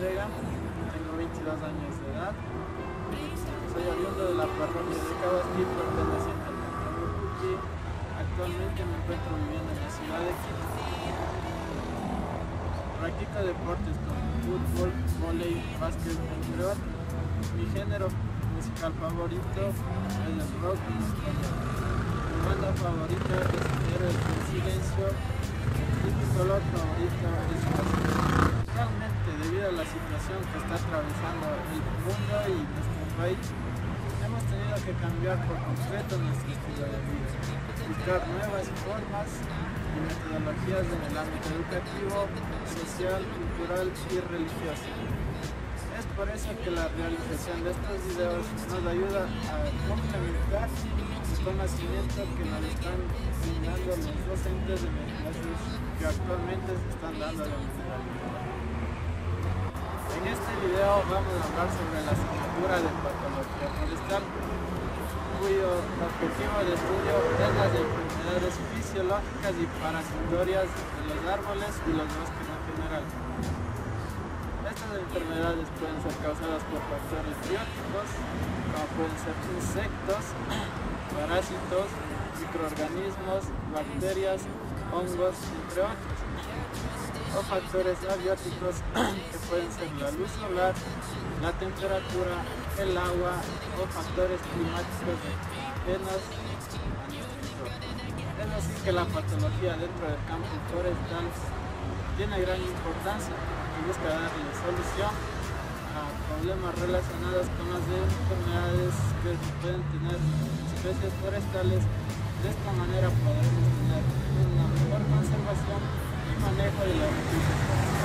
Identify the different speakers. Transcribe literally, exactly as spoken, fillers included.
Speaker 1: Vega, tengo veintidós años de edad, soy oriundo de la parroquia de Cabasquí, perteneciente al cantón Urucuquí. Actualmente me encuentro viviendo en la ciudad de Quito. Practico deportes como fútbol, vóley, básquet, entre otros. Mi género musical favorito es el rock y el español. Mi banda favorita es Héroes del Silencio. Mi color favorito es el azul. Actualmente, debido a la situación que está atravesando el mundo y nuestro país, hemos tenido que cambiar por completo nuestro estilo de vida, buscar nuevas formas y metodologías en el ámbito educativo, social, cultural y religioso. Es por eso que la realización de estos videos nos ayuda a complementar el conocimiento que nos están brindando los docentes de las clases que actualmente se están dando de manera virtual. En este video vamos a hablar sobre la asignatura de patología forestal, cuyo objetivo de estudio es las enfermedades fisiológicas y parasitarias de los árboles y los bosques en general. Estas enfermedades pueden ser causadas por factores bióticos, como pueden ser insectos, parásitos, microorganismos, bacterias, hongos, entre otros, o factores abióticos que pueden ser la luz solar, la temperatura, el agua o factores climáticos ajenos a nuestro entorno. Es así que la patología dentro del campo forestal tiene gran importancia y busca darle solución a problemas relacionados con las enfermedades que pueden tener especies forestales. De esta manera podremos tener una mejor conservación y manejo de los recursos forestales.